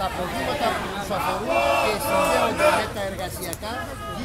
τα προβλήματα που τους αφορούν και συνδέονται με τα εργασιακά